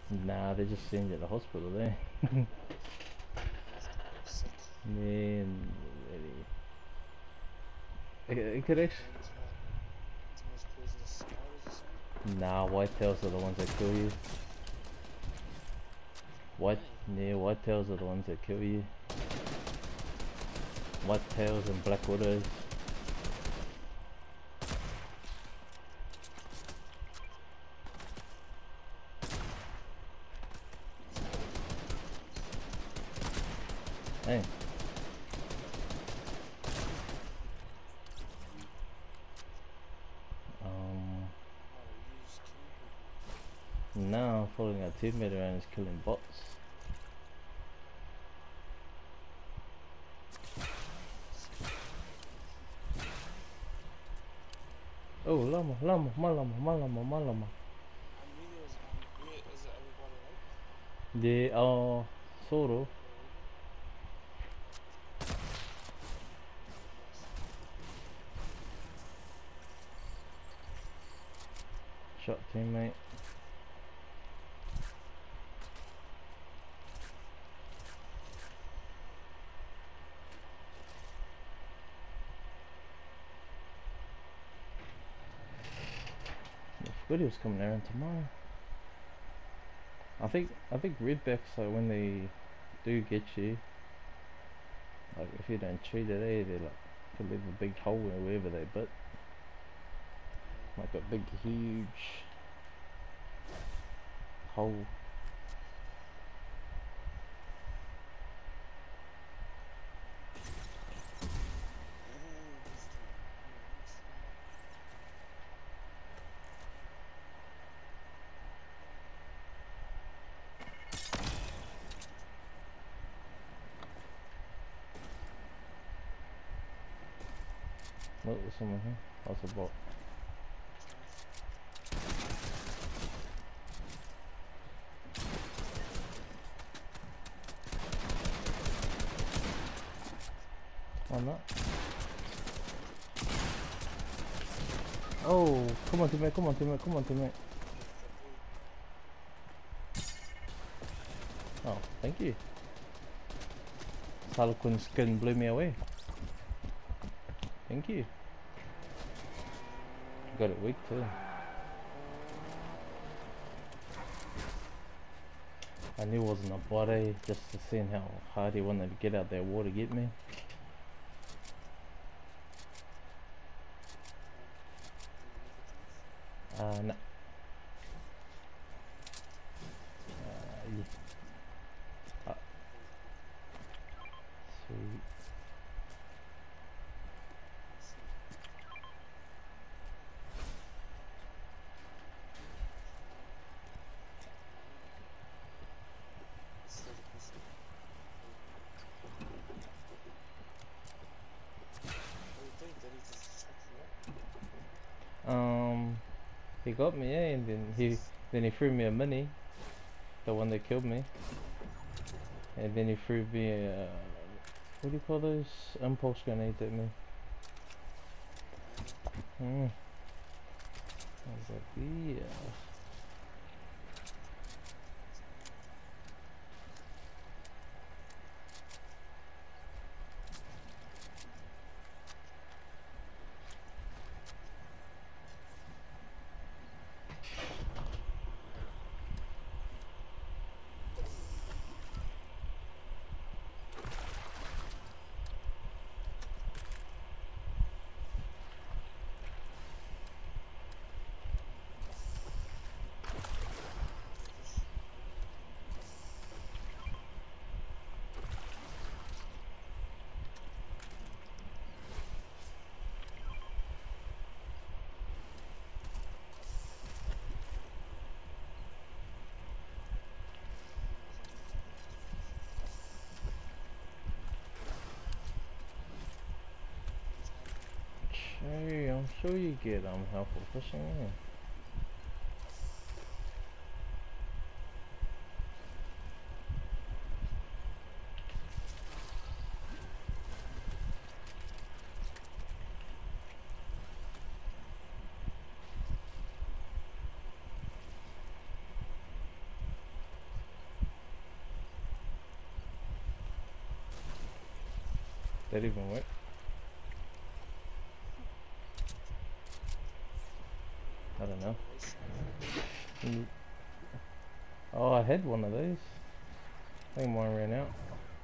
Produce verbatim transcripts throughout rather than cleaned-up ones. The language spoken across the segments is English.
Nah, they just sent you to the hospital there. Man, it, it could actually. Nah, whitetails are the ones that kill you. White, yeah, whitetails are the ones that kill you. Whitetails and black widows. Hey. Um. Now I'm following our teammate around is killing bots. Oh, llama, llama, malama, malama, malama. Yeah, uh, sort of. Shot teammate. The video's coming around tomorrow. I think I think redbacks, like when they do get you, like if you don't treat it, eh, they like could leave a big hole wherever they bit, like a big huge hole. Look, there's someone here. That's a bot. I'm not. Oh, come on teammate, come on teammate, come on teammate. Oh, thank you. Harlequin skin blew me away. Thank you. Got it weak too. I knew it wasn't a body, just to seeing how hard he wanted to get out that water to get me. Uh, no. Uh, yeah. uh, sweet. Um, he got me, yeah, and then he then he threw me a mini, the one that killed me, and then he threw me a, what do you call those, impulse grenades at me. Hmm. I was like, yeah. Hey, I'm sure you get um help for pushing in. That even work? I don't know. Mm. Oh, I had one of these. I think mine ran out.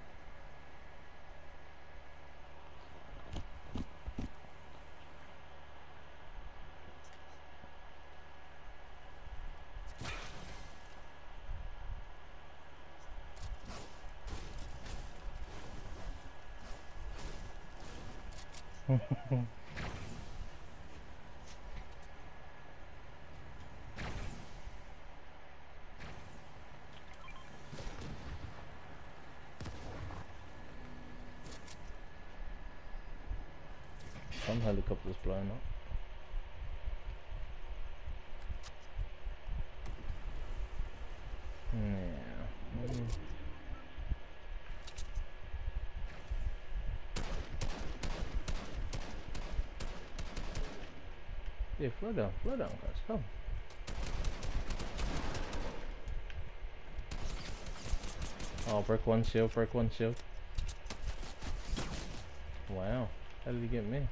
Some helicopter's blown up. Yeah. Mm. Yeah, flow down, flow down, guys, come. Oh, break one shield, break one shield. Wow, how did he get me?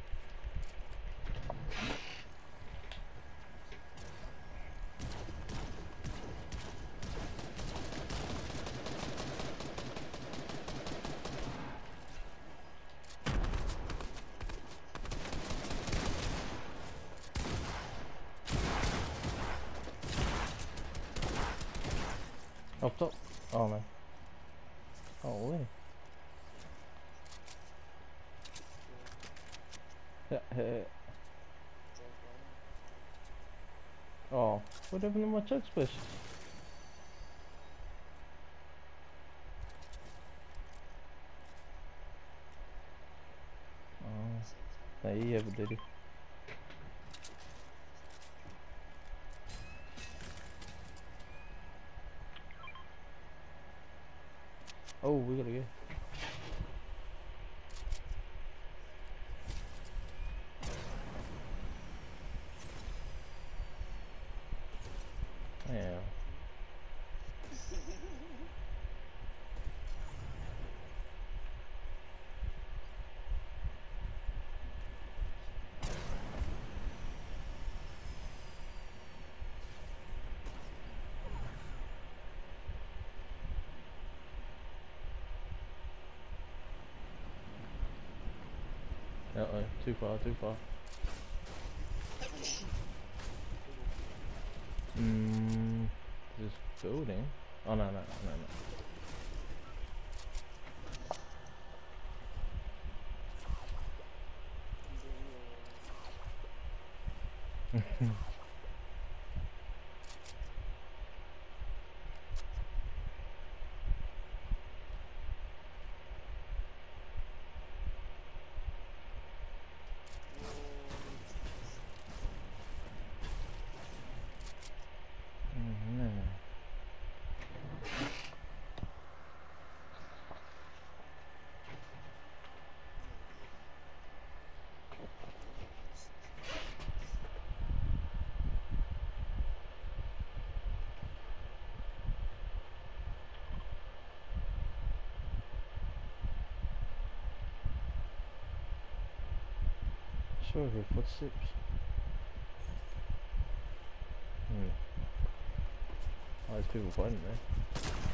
Up top. Oh no. Oh wait. Oh, what happened to my chug splash? Oh, there you have it, did he? Oh, we gotta go. Yeah. Uh oh, too far, too far. Mmm, this building? Oh no, no, no, no. Mm, no. Sure, her footsteps. Hmm. Oh, there's people fighting there.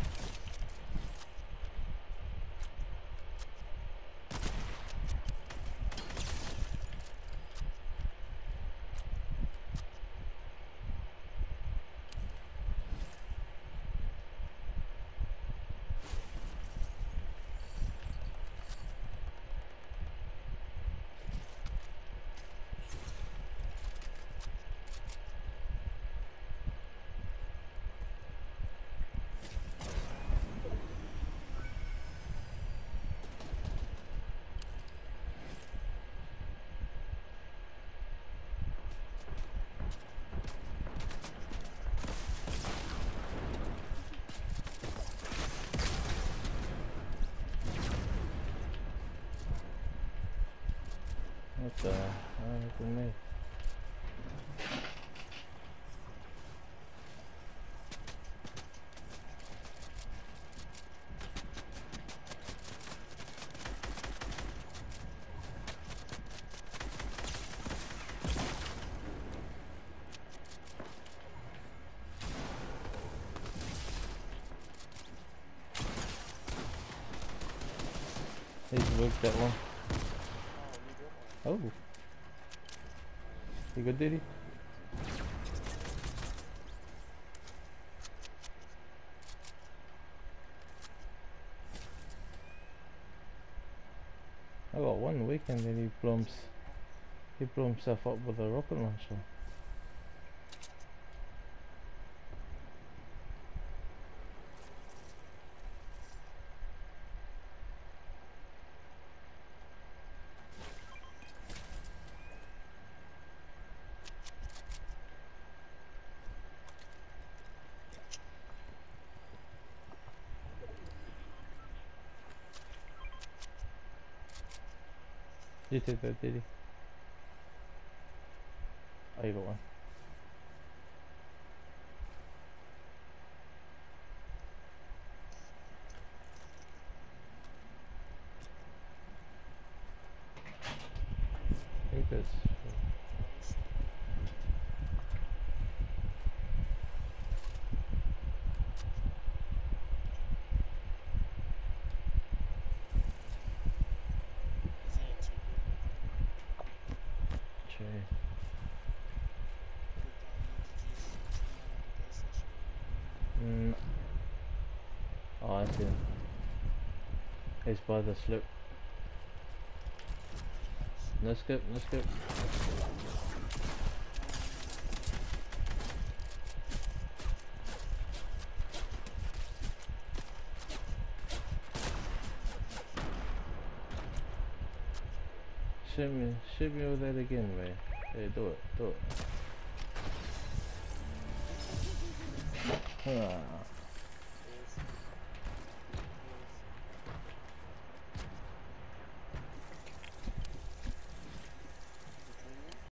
What the? Oh, look at me. He's worked that one. Oh, you did one. Oh, you good, did he? I got one weekend and he blew, hims- he blew himself up with a rocket launcher. You did that, did he? Oh, you got one. I think that's... Nice. Is he a cheaper version? True. The download did you s- stream that on the PlayStation? Mm. Oh, I see him. He's by the slope. Nice. No skip, no skip. Shoot me, shoot me with that again, man. Hey, do it, do it. Ah.